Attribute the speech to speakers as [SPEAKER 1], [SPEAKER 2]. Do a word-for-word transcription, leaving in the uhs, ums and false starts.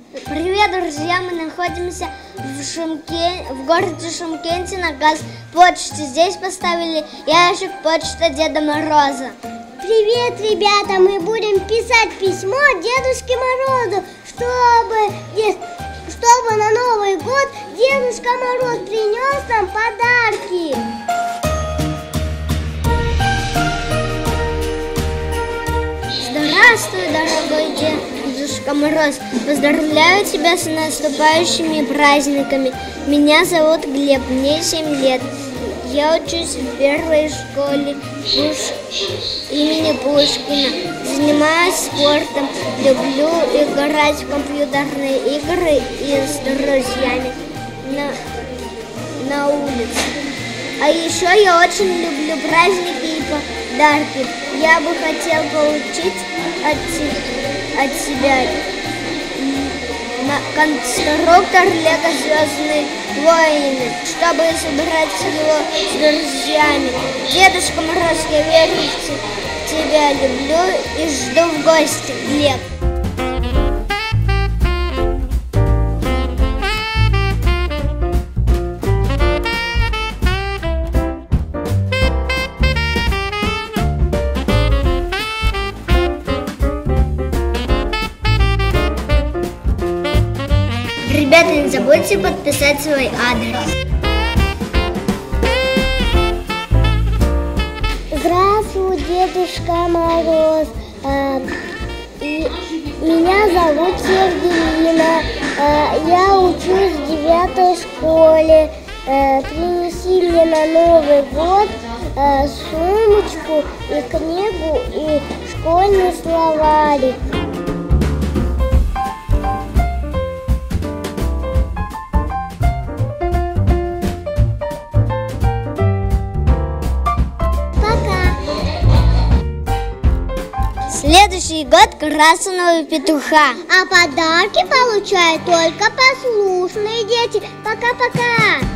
[SPEAKER 1] Привет, друзья! Мы находимся в, Шымкент, в городе Шымкенте на газпочте. Здесь поставили ящик почты Деда Мороза.
[SPEAKER 2] Привет, ребята! Мы будем писать письмо Дедушке Морозу, чтобы, чтобы на Новый год Дедушка Мороз принес нам подарки.
[SPEAKER 1] Здравствуй, дорогой Дедушка Мороз! Поздравляю тебя с наступающими праздниками. Меня зовут Глеб, мне семь лет. Я учусь в первой школе Пуш... имени Пушкина. Занимаюсь спортом, люблю играть в компьютерные игры и с друзьями на, на улице. А еще я очень люблю праздники и подарки. Я бы хотел получить от, от себя конструктор Лего Звездные войны, чтобы собрать его с друзьями. Дедушка Мороз, я верю в тебя, люблю и жду в гости. Глеб. Ребята, не забудьте подписать свой адрес.
[SPEAKER 2] Здравствуй, Дедушка Мороз. А, и меня зовут Евгения. А, я учусь в девятой школе. А, принеси мне на Новый год а, сумочку и книгу и школьный словарик.
[SPEAKER 1] Следующий год красного петуха.
[SPEAKER 2] А подарки получают только послушные дети. Пока-пока!